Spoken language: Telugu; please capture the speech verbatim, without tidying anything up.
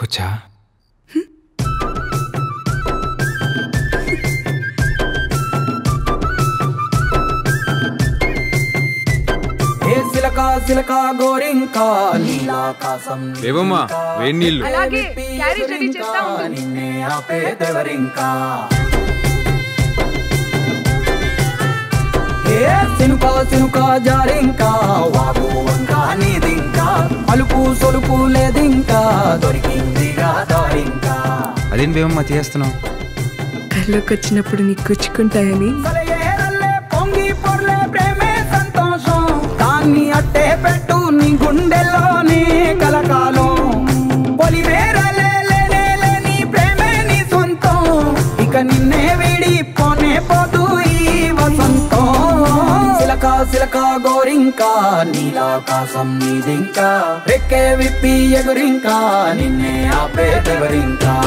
ఎక్కొచ్చా? సిలకా సిలకా గోరింకా నీలాకాశం ఏవమ్మా వేడి నీళ్ళు. అలాగే క్యారేజ్ రెడీ చేస్తా ఉండు. నిన్నే ఆపేదెవరింకా ఏ సినుకా సినుకా జారింకా వాగు వంకా నీదింకా అలుపు సొలుపు లేదింకా దొరికిందిగా దారింకా. అదేం వేవమ్మా తీస్తున్నావు? కళ్ళకి వచ్చినప్పుడు నీకు గుచ్చుకుంటాయని. పొంగి పొర్లే ప్రేమే సంతోషం దాన్ని అట్టే పెట్టు నీ గుండెల్లోనే కలకాలం. పొలిమేరలే లేనే లేని ప్రేమే నీ సొంతం ఇక నిన్నే వీడి పోనే పోతూ ఈ వసంతం. సిలకా సిలకా గోరింకా నీలాకాశం నీదింకా రెక్కే విప్పి ఎగురింకా నిన్నే ఆపేదెవరింకా.